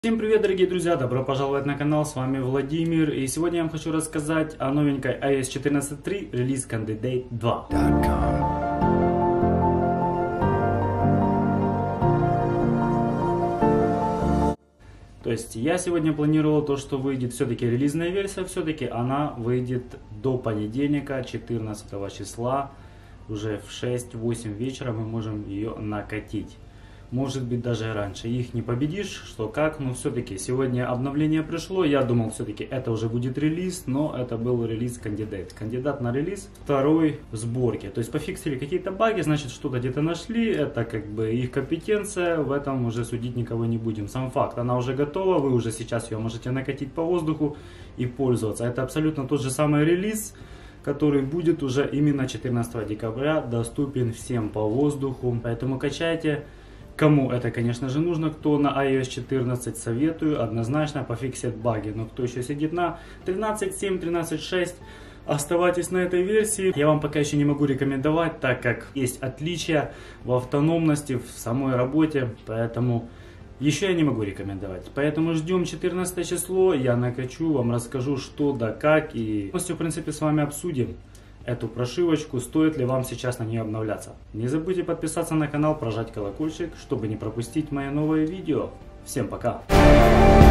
Всем привет, дорогие друзья! Добро пожаловать на канал, с вами Владимир. И сегодня я вам хочу рассказать о новенькой iOS 14.3 Release Candidate 2. То есть я сегодня планировал то, что выйдет все-таки релизная версия, все-таки она выйдет до понедельника, 14 числа. Уже в 6-8 вечера мы можем ее накатить. Может быть даже раньше. Их не победишь, что как, но все-таки сегодня обновление пришло. Я думал, все-таки это уже будет релиз, но это был релиз кандидат. Кандидат на релиз второй в сборке. То есть пофиксили какие-то баги, значит что-то где-то нашли. Это как бы их компетенция, в этом уже судить никого не будем. Сам факт, она уже готова, вы уже сейчас ее можете накатить по воздуху и пользоваться. Это абсолютно тот же самый релиз, который будет уже именно 14 декабря доступен всем по воздуху. Поэтому качайте. Кому это, конечно же, нужно, кто на iOS 14, советую однозначно пофиксить баги. Но кто еще сидит на 13.7, 13.6, оставайтесь на этой версии. Я вам пока еще не могу рекомендовать, так как есть отличия в автономности, в самой работе. Поэтому еще я не могу рекомендовать. Поэтому ждем 14 число, я накачу, вам расскажу что да как. И полностью, в принципе, с вами обсудим эту прошивочку, стоит ли вам сейчас на нее обновляться. Не забудьте подписаться на канал, прожать колокольчик, чтобы не пропустить мои новые видео. Всем пока!